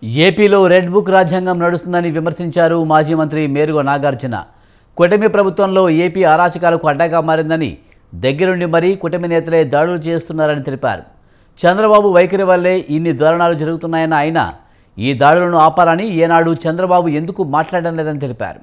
ఏపీలో red book రాజ్యాంగం నడుస్తుందని విమర్శించారు మాజీ మంత్రి మేరుగ నాగార్జున. కూటమి ప్రభుత్వంలో ఏపీ అరాచకాలకు అడ్డగా మారిందని, దగ్గరుండి మరీ కూటమి నేతలే దాడులు చేస్తున్నారని తెలిపారు. చంద్రబాబు వైఖరి వల్లే ఇన్ని దారుణాలు జరుగుతున్నాయన్న ఆయన ఈ దాడులను ఆపాలని ఏనాడు చంద్రబాబు ఎందుకు మాట్లాడడం లేదని తెలిపారు.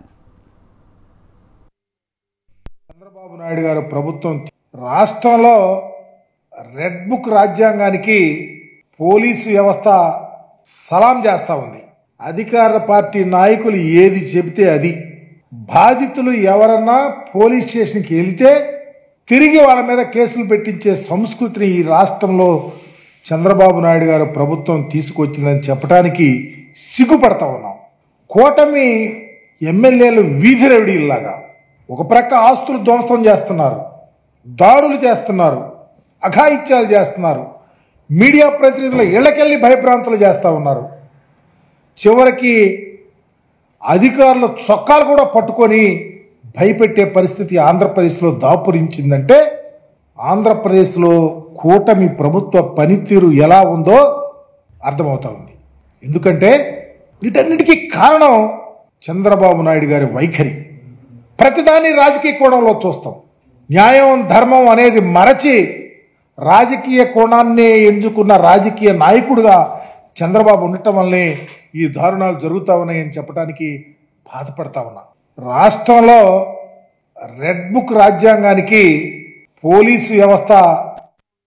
చంద్రబాబు నాయుడు గారు ప్రభుత్వం రాష్ట్రంలో రెడ్ బుక్ రాజ్యాంగానికి పోలీసు వ్యవస్థ సలాం చేస్తూ ఉంది. అధికార పార్టీ నాయకులు ఏది చెబితే అది. బాధితులు ఎవరన్నా పోలీస్ స్టేషన్కి వెళితే తిరిగి వాళ్ళ మీద కేసులు పెట్టించే సంస్కృతిని ఈ రాష్ట్రంలో చంద్రబాబు నాయుడు గారు ప్రభుత్వం తీసుకొచ్చిందని చెప్పడానికి సిగ్గుపడతా ఉన్నాం. కూటమి ఎమ్మెల్యేలు వీధి రౌడీల్లాగా ఒక ప్రక్క ఆస్తులు ధ్వంసం చేస్తున్నారు, దాడులు చేస్తున్నారు, అఘాయిత్యాలు చేస్తున్నారు, మీడియా ప్రతినిధుల ఇళ్లకెళ్ళి భయభ్రాంతులు చేస్తూ ఉన్నారు. చివరికి అధికారుల చొక్కాలు కూడా పట్టుకొని భయపెట్టే పరిస్థితి ఆంధ్రప్రదేశ్లో దాపురించిందంటే ఆంధ్రప్రదేశ్లో కూటమి ప్రభుత్వ పనితీరు ఎలా ఉందో అర్థమవుతా ఉంది. ఎందుకంటే వీటన్నిటికీ కారణం చంద్రబాబు నాయుడు గారి వైఖరి. ప్రతిదాన్ని రాజకీయ కోణంలో చూస్తాం. న్యాయం ధర్మం అనేది మరచి రాజకీయ కోణాన్నే ఎంచుకున్న రాజకీయ నాయకుడిగా చంద్రబాబు ఉండటం వల్లే ఈ దారుణాలు జరుగుతూ ఉన్నాయని చెప్పడానికి బాధపడతా ఉన్నా. రాష్ట్రంలో రెడ్ బుక్ రాజ్యాంగానికి పోలీసు వ్యవస్థ